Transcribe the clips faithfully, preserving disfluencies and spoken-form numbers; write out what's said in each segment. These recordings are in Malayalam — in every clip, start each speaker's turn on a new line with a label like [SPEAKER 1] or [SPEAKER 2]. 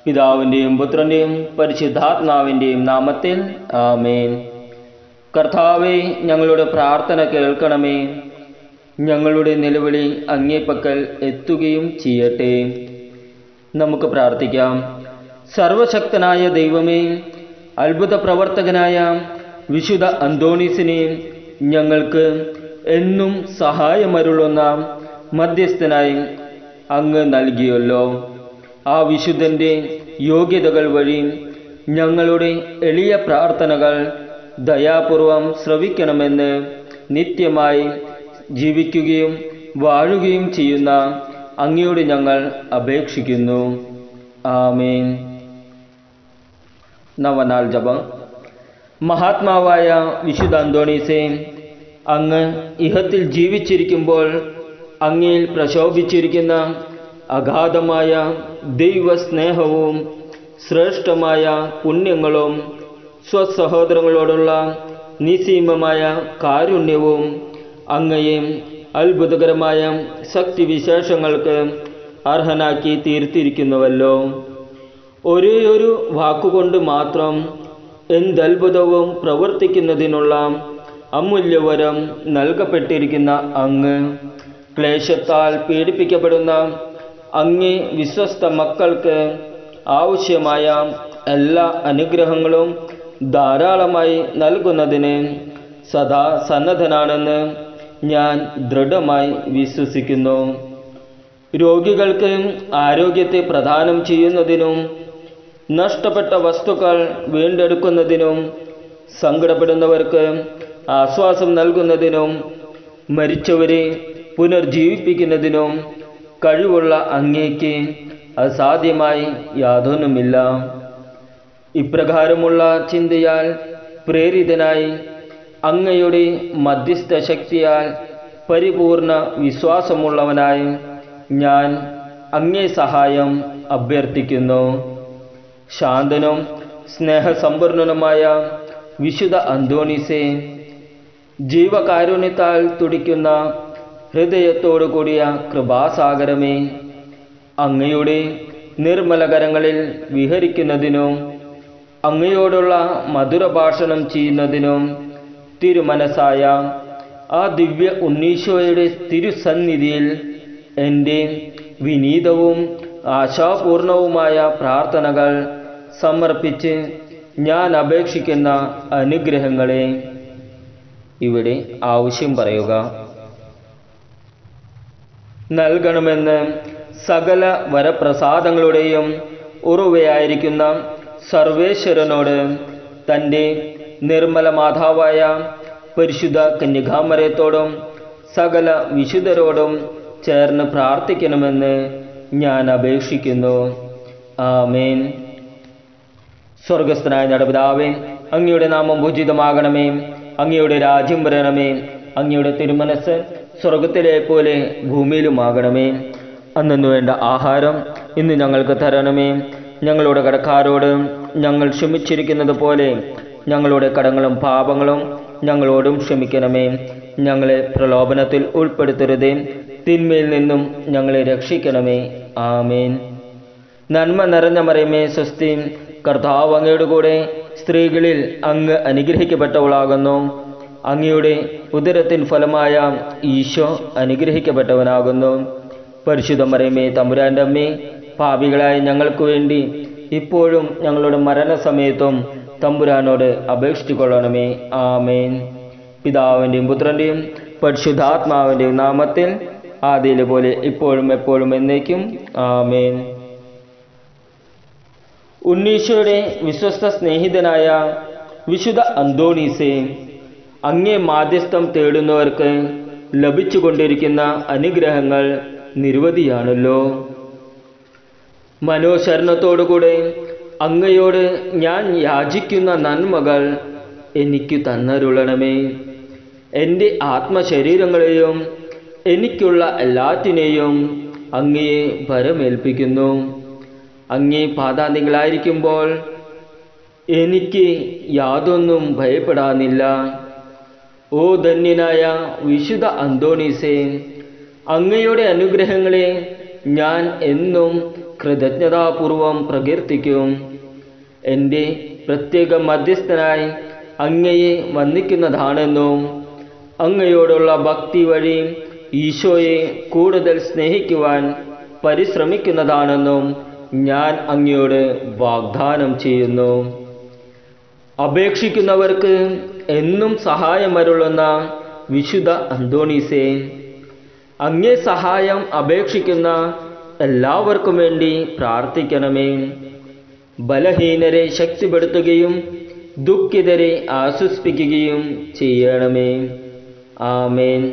[SPEAKER 1] പിതാവിൻ്റെയും പുത്രൻ്റെയും പരിശുദ്ധാത്മാവിൻ്റെയും നാമത്തിൽ ആമേൻ. കർത്താവേ, ഞങ്ങളുടെ പ്രാർത്ഥന കേൾക്കണമേ. ഞങ്ങളുടെ നിലവിളി അങ്ങേപ്പക്കൽ എത്തുകയും ചെയ്യട്ടെ. നമുക്ക് പ്രാർത്ഥിക്കാം. സർവശക്തനായ ദൈവമേ, അത്ഭുത പ്രവർത്തകനായ വിശുദ്ധ അന്തോണീസിനെ ഞങ്ങൾക്ക് എന്നും സഹായമരുളുന്ന മധ്യസ്ഥനായി അങ്ങ് നൽകിയല്ലോ. ആ വിശുദ്ധൻ്റെ യോഗ്യതകൾ വഴി ഞങ്ങളുടെ എളിയ പ്രാർത്ഥനകൾ ദയാപൂർവം ശ്രവിക്കണമെന്ന് നിത്യമായി ജീവിക്കുകയും വാഴുകയും ചെയ്യുന്ന അങ്ങയോട് ഞങ്ങൾ അപേക്ഷിക്കുന്നു. ആമേൻ. നവനാൾ ജപം. മഹാത്മാവായ വിശുദ്ധ അന്തോണീസേ, അങ്ങ് ഇഹത്തിൽ ജീവിച്ചിരിക്കുമ്പോൾ അങ്ങയിൽ പ്രശോഭിച്ചിരിക്കുന്ന അഗാധമായ ദൈവസ്നേഹവും ശ്രേഷ്ഠമായ പുണ്യങ്ങളും സ്വസഹോദരങ്ങളോടുള്ള നിസ്സീമമായ കാരുണ്യവും അങ്ങയെ അത്ഭുതകരമായ ശക്തിവിശേഷങ്ങൾക്ക് അർഹനാക്കി തീർത്തിരിക്കുന്നുവല്ലോ. ഒരേയൊരു വാക്കുകൊണ്ട് മാത്രം എന്തത്ഭുതവും പ്രവർത്തിക്കുന്നതിനുള്ള അമൂല്യവരം നൽകപ്പെട്ടിരിക്കുന്ന അങ്ങ് ക്ലേശത്താൽ പീഡിപ്പിക്കപ്പെടുന്ന അങ്ങേ വിശ്വസ്ത മക്കൾക്ക് ആവശ്യമായ എല്ലാ അനുഗ്രഹങ്ങളും ധാരാളമായി നൽകുന്നതിന് സദാ സന്നദ്ധനാണെന്ന് ഞാൻ ദൃഢമായി വിശ്വസിക്കുന്നു. രോഗികൾക്ക് ആരോഗ്യത്തെ പ്രദാനം ചെയ്യുന്നതിനും നഷ്ടപ്പെട്ട വസ്തുക്കൾ വീണ്ടെടുക്കുന്നതിനും സങ്കടപ്പെടുന്നവർക്ക് ആശ്വാസം നൽകുന്നതിനും മരിച്ചവരെ പുനർജീവിപ്പിക്കുന്നതിനും കഴിവുള്ള അങ്ങേക്ക് അസാധ്യമായി യാതൊന്നുമില്ല. ഇപ്രകാരമുള്ള ചിന്തയാൽ പ്രേരിതനായി അങ്ങയുടെ മധ്യസ്ഥ ശക്തിയാൽ പരിപൂർണ വിശ്വാസമുള്ളവനായി ഞാൻ അങ്ങേ സഹായം അഭ്യർത്ഥിക്കുന്നു. ശാന്തനും സ്നേഹസമ്പൂർണനുമായ വിശുദ്ധ അന്തോണീസേ, ജീവകാരുണ്യത്താൽ തുടിക്കുന്ന ഹൃദയത്തോടു കൂടിയ കൃപാസാഗരമേ, അങ്ങയുടെ നിർമ്മലകരങ്ങളിൽ വിഹരിക്കുന്നതിനും അങ്ങയോടുള്ള മധുരഭാഷണം ചെയ്യുന്നതിനും തിരുമനസായ ആ ദിവ്യ ഉണ്ണീശോയുടെ തിരുസന്നിധിയിൽ എൻ്റെ വിനീതവും ആശാപൂർണവുമായ പ്രാർത്ഥനകൾ സമർപ്പിച്ച് ഞാൻ അപേക്ഷിക്കുന്ന അനുഗ്രഹങ്ങളെ ഇവിടെ ആവശ്യം പറയുക. നൽകണമെന്ന് സകല വരപ്രസാദങ്ങളുടെയും ഉറവയായിരിക്കുന്ന സർവേശ്വരനോട് തൻ്റെ നിർമ്മല മാതാവായ പരിശുദ്ധ കന്യകാമറിയത്തോടും സകല വിശുദ്ധരോടും ചേർന്ന് പ്രാർത്ഥിക്കണമെന്ന് ഞാൻ അപേക്ഷിക്കുന്നു. ആമേൻ. സ്വർഗസ്ഥനായ ഞങ്ങളുടെ പിതാവേ, അങ്ങയുടെ നാമം പൂജിതമാകണമേ. അങ്ങയുടെ രാജ്യം വരണമേ. അങ്ങയുടെ തിരുമനസ് സ്വർഗത്തിലെ പോലെ ഭൂമിയിലുമാകണമേ. അന്നു വേണ്ട ആഹാരം ഇന്ന് ഞങ്ങൾക്ക് തരണമേ. ഞങ്ങളുടെ കടക്കാരോട് ഞങ്ങൾ ക്ഷമിച്ചിരിക്കുന്നത് പോലെ ഞങ്ങളുടെ കടങ്ങളും പാപങ്ങളും ഞങ്ങളോടും ക്ഷമിക്കണമേ. ഞങ്ങളെ പ്രലോഭനത്തിൽ ഉൾപ്പെടുത്തരുതേ, തിന്മയിൽ നിന്നും ഞങ്ങളെ രക്ഷിക്കണമേ. ആമേൻ. നന്മ നിറഞ്ഞ മറിയമേ സ്വസ്തി, കർത്താവ് അങ്ങയുടെ കൂടെ സ്ത്രീകളിൽ അങ്ങ് അനുഗ്രഹിക്കപ്പെട്ടവളാകുന്നു. അങ്ങയുടെ ഉദരത്തിൻ ഫലമായ ഈശോ അനുഗ്രഹിക്കപ്പെട്ടവനാകുന്നു. പരിശുദ്ധ മറിയമേ തമ്പുരാൻ്റെ അമ്മേ, പാപികളായ ഞങ്ങൾക്ക് വേണ്ടി ഇപ്പോഴും ഞങ്ങളുടെ മരണസമയത്തും തമ്പുരാനോട് അപേക്ഷിച്ചു കൊള്ളണമേ. ആമേൻ. പിതാവിൻ്റെയും പുത്രൻ്റെയും പരിശുദ്ധാത്മാവിൻ്റെയും നാമത്തിൽ ആദിയിലെ പോലെ ഇപ്പോഴും എപ്പോഴും എന്നേക്കും. ആമേൻ. ഉണ്ണീശോയുടെ വിശ്വസ്ത സ്നേഹിതനായ വിശുദ്ധ അന്തോണീസേ, അങ്ങേ മാധ്യസ്ഥം തേടുന്നവർക്ക് ലഭിച്ചുകൊണ്ടിരിക്കുന്ന അനുഗ്രഹങ്ങൾ നിരവധിയാണല്ലോ. മനോശരണത്തോടുകൂടെ അങ്ങയോട് ഞാൻ യാചിക്കുന്ന നന്മകൾ എനിക്ക് തന്നരുളണമേ. എൻ്റെ ആത്മശരീരങ്ങളെയും എനിക്കുള്ള എല്ലാറ്റിനെയും അങ്ങയെ ഭരമേൽപ്പിക്കുന്നു. അങ്ങേ പാദാന്തികളായിരിക്കുമ്പോൾ എനിക്ക് യാതൊന്നും ഭയപ്പെടാനില്ല. ഓ ധന്യനായ വിശുദ്ധ അന്തോണീസേ, അങ്ങയുടെ അനുഗ്രഹങ്ങളെ ഞാൻ എന്നും കൃതജ്ഞതാപൂർവം പ്രകീർത്തിക്കും. എൻ്റെ പ്രത്യേക മധ്യസ്ഥനായി അങ്ങയെ വന്ദിക്കുന്നതാണെന്നും അങ്ങയോടുള്ള ഭക്തി വഴി ഈശോയെ കൂടുതൽ സ്നേഹിക്കുവാൻ പരിശ്രമിക്കുന്നതാണെന്നും ഞാൻ അങ്ങയോട് വാഗ്ദാനം ചെയ്യുന്നു. അപേക്ഷിക്കുന്നവർക്ക് എന്നും സഹായമരുളുന്ന വിശുദ്ധ അന്തോണീസേ, അങ്ങേ സഹായം അപേക്ഷിക്കുന്ന എല്ലാവർക്കും വേണ്ടി പ്രാർത്ഥിക്കണമേ. ബലഹീനരെ ശക്തിപ്പെടുത്തുകയും ദുഃഖിതരെ ആശ്വസിപ്പിക്കുകയും ചെയ്യണമേ. ആമേൻ.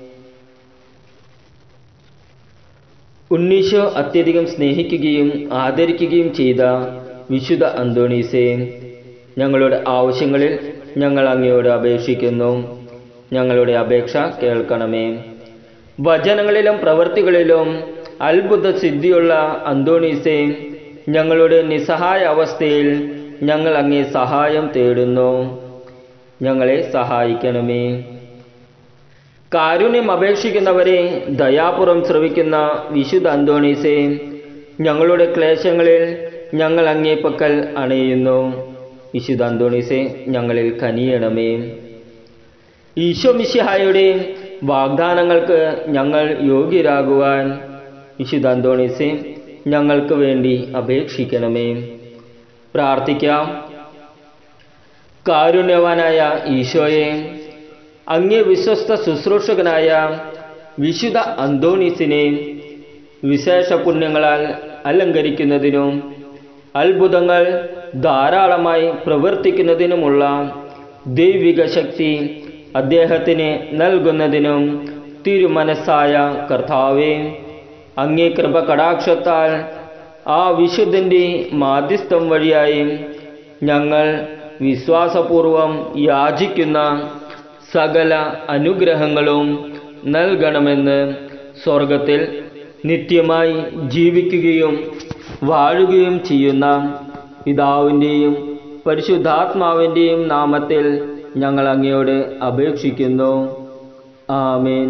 [SPEAKER 1] ഉണ്ണീശോ അത്യധികം സ്നേഹിക്കുകയും ആദരിക്കുകയും ചെയ്ത വിശുദ്ധ അന്തോണീസേ, ഞങ്ങളുടെ ആവശ്യങ്ങളിൽ ഞങ്ങൾ അങ്ങയോട് അപേക്ഷിക്കുന്നു. ഞങ്ങളുടെ അപേക്ഷ കേൾക്കണമേ. വചനങ്ങളിലും പ്രവൃത്തികളിലും അത്ഭുത സിദ്ധിയുള്ള അന്തോണീസേ, ഞങ്ങളുടെ നിസ്സഹായ അവസ്ഥയിൽ ഞങ്ങൾ അങ്ങേ സഹായം തേടുന്നു. ഞങ്ങളെ സഹായിക്കണമേ. കാരുണ്യം അപേക്ഷിക്കുന്നവരെ ദയാപൂർവം ശ്രവിക്കുന്ന വിശുദ്ധ അന്തോണീസേ, ഞങ്ങളുടെ ക്ലേശങ്ങളിൽ ഞങ്ങൾ അങ്ങേ പക്കൽ അണയുന്നു. വിശുദ്ധ അന്തോണീസേ, ഞങ്ങളിൽ കനിയണമേ. ഈശോ മിശിഹായുടെ വാഗ്ദാനങ്ങൾക്ക് ഞങ്ങൾ യോഗ്യരാകുവാൻ വിശുദ്ധ അന്തോണീസേ, ഞങ്ങൾക്ക് വേണ്ടി അപേക്ഷിക്കണമേ. പ്രാർത്ഥിക്കാം. കാരുണ്യവാനായ ഈശോയെ, അങ്ങേ വിശ്വസ്ത ശുശ്രൂഷകനായ വിശുദ്ധ അന്തോണീസിനെ വിശേഷ പുണ്യങ്ങളാൽ അലങ്കരിക്കുന്നതിനും അത്ഭുതങ്ങൾ ധാരാളമായി പ്രവർത്തിക്കുന്നതിനുമുള്ള ദൈവിക ശക്തി അദ്ദേഹത്തിന് നൽകുന്നതിനും തിരുമനസ്സായ കർത്താവേ, അങ്ങേ കൃപ കടാക്ഷത്താൽ ആ വിശുദ്ധൻ്റെ മാധ്യസ്ഥം വഴിയായി ഞങ്ങൾ വിശ്വാസപൂർവം യാചിക്കുന്ന സകല അനുഗ്രഹങ്ങളും നൽകണമെന്ന് സ്വർഗത്തിൽ നിത്യമായി ജീവിക്കുകയും വാഴുകയും ചെയ്യുന്ന പിതാവിൻ്റെയും പരിശുദ്ധാത്മാവിൻ്റെയും നാമത്തിൽ ഞങ്ങൾ അങ്ങയോട് അപേക്ഷിക്കുന്നു. ആമേൻ.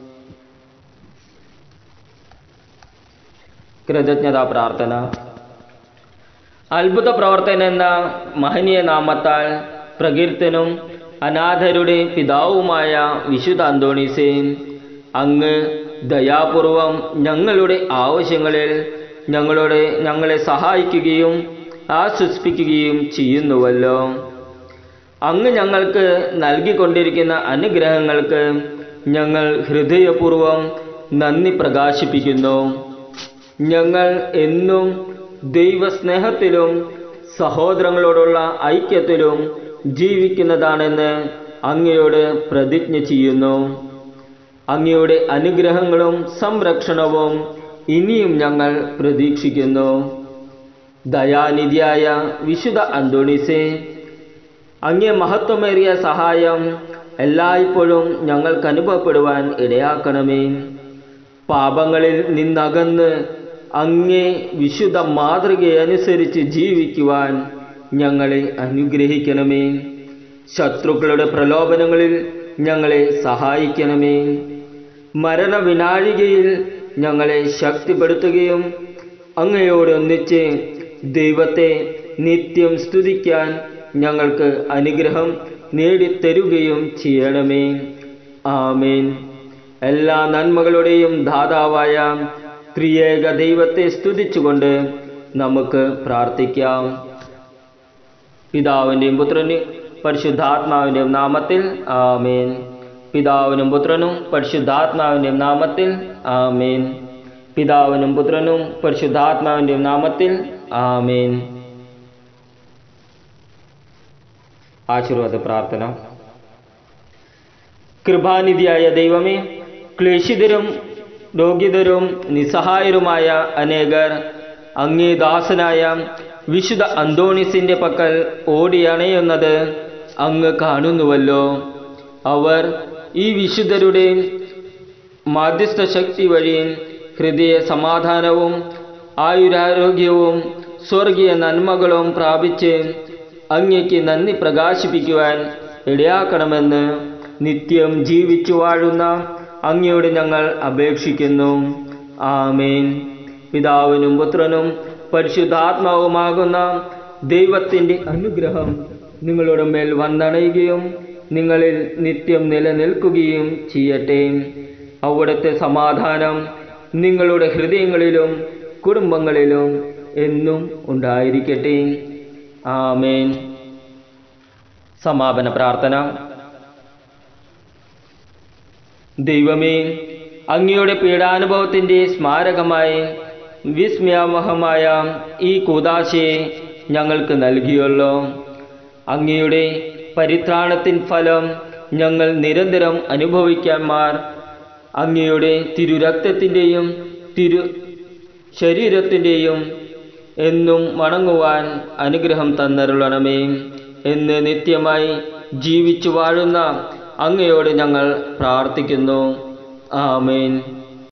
[SPEAKER 1] കൃതജ്ഞതാ പ്രാർത്ഥന. അത്ഭുത പ്രവർത്തനം എന്ന മഹനീയ നാമത്താൽ പ്രകീർത്തനും അനാഥരുടെ പിതാവുമായ വിശുദ്ധ അന്തോണീസേ, അങ്ങ് ദയാപൂർവം ഞങ്ങളുടെ ആവശ്യങ്ങളിൽ ഞങ്ങളുടെ ഞങ്ങളെ സഹായിക്കുകയും ആശ്വസിപ്പിക്കുകയും ചെയ്യുന്നുവല്ലോ. അങ്ങ് ഞങ്ങൾക്ക് നൽകിക്കൊണ്ടിരിക്കുന്ന അനുഗ്രഹങ്ങൾക്ക് ഞങ്ങൾ ഹൃദയപൂർവം നന്ദി പ്രകാശിപ്പിക്കുന്നു. ഞങ്ങൾ എന്നും ദൈവസ്നേഹത്തിലും സഹോദരങ്ങളോടുള്ള ഐക്യത്തിലും ജീവിക്കുന്നതാണെന്ന് അങ്ങയോട് പ്രതിജ്ഞ ചെയ്യുന്നു. അങ്ങയുടെ അനുഗ്രഹങ്ങളും സംരക്ഷണവും ഇനിയും ഞങ്ങൾ പ്രതീക്ഷിക്കുന്നു. ദയാനിധിയായ വിശുദ്ധ അന്തോണീസേ, അങ്ങേ മഹത്വമേറിയ സഹായം എല്ലായ്പ്പോഴും ഞങ്ങൾക്ക് അനുഭവപ്പെടുവാൻ ഇടയാക്കണമേ. പാപങ്ങളിൽ നിന്നകന്ന് അങ്ങേ വിശുദ്ധ മാതൃകയനുസരിച്ച് ജീവിക്കുവാൻ ഞങ്ങളെ അനുഗ്രഹിക്കണമേ. ശത്രുക്കളുടെ പ്രലോഭനങ്ങളിൽ ഞങ്ങളെ സഹായിക്കണമേ. മരണവിനാഴികയിൽ ഞങ്ങളെ ശക്തിപ്പെടുത്തുകയും അങ്ങയോടൊന്നിച്ച് ദൈവത്തെ നിത്യം സ്തുതിക്കാൻ ഞങ്ങൾക്ക് അനുഗ്രഹം നേടിത്തരുകയും ചെയ്യണമേ. ആമേൻ. എല്ലാ നന്മകളുടെയും ദാതാവായ ത്രിയേക ദൈവത്തെ സ്തുതിച്ചുകൊണ്ട് നമുക്ക് പ്രാർത്ഥിക്കാം. പിതാവിൻ്റെയും പുത്രൻ്റെയും പരിശുദ്ധാത്മാവിൻ്റെയും നാമത്തിൽ ആമേൻ. പിതാവിനും പുത്രനും പരിശുദ്ധാത്മാവിൻ്റെയും നാമത്തിൽ ആമേൻ. പിതാവിനും പുത്രനും പരിശുദ്ധാത്മാവിൻ്റെയും നാമത്തിൽ ആമേൻ. ആശീർവാദ പ്രാർത്ഥന. കൃപാനിധിയായ ദൈവമേ, ക്ലേശിതരും രോഗിതരും നിസ്സഹായരുമായ അനേകർ അങ്ങേ ദാസനായ വിശുദ്ധ അന്തോണീസിൻ്റെ പക്കൽ ഓടിയണയുന്നത് അങ്ങ് കാണുന്നുവല്ലോ. അവർ ഈ വിശുദ്ധരുടെ മാധ്യസ്ഥ ശക്തി വഴി ഹൃദയ സമാധാനവും ആയുരാരോഗ്യവും സ്വർഗീയ നന്മകളും പ്രാപിച്ച് അങ്ങയ്ക്ക് നന്ദി പ്രകാശിപ്പിക്കുവാൻ ഇടയാക്കണമെന്ന് നിത്യം ജീവിച്ചു വാഴുന്ന അങ്ങയോട് ഞങ്ങൾ അപേക്ഷിക്കുന്നു. ആമേൻ. പിതാവിനും പുത്രനും പരിശുദ്ധാത്മാവുമാകുന്ന ദൈവത്തിൻ്റെ അനുഗ്രഹം നിങ്ങളുടെ മേൽ വന്നണയുകയും നിങ്ങളിൽ നിത്യം നിലനിൽക്കുകയും ചെയ്യട്ടെ. അവിടുത്തെ സമാധാനം നിങ്ങളുടെ ഹൃദയങ്ങളിലും കുടുംബങ്ങളിലും എന്നും ഉണ്ടായിരിക്കട്ടെ. ആമേൻ. സമാപന പ്രാർത്ഥന. ദൈവമേ, അങ്ങയുടെ പീഡാനുഭവത്തിൻ്റെ സ്മാരകമായി വിസ്മയാവഹമായ ഈ കൂദാശയെ ഞങ്ങൾക്ക് നൽകിയല്ലോ. അങ്ങയുടെ പരിത്രാണത്തിൻ ഫലം ഞങ്ങൾ നിരന്തരം അനുഭവിക്കാന്മാർ അങ്ങയുടെ തിരുരക്തത്തിൻ്റെയും തിരു ശരീരത്തിൻ്റെയും എന്നും വണങ്ങുവാൻ അനുഗ്രഹം തന്നരുളണമേ എന്ന് നിത്യമായി ജീവിച്ചു വാഴുന്ന അങ്ങയോട് ഞങ്ങൾ പ്രാർത്ഥിക്കുന്നു. ആമേൻ.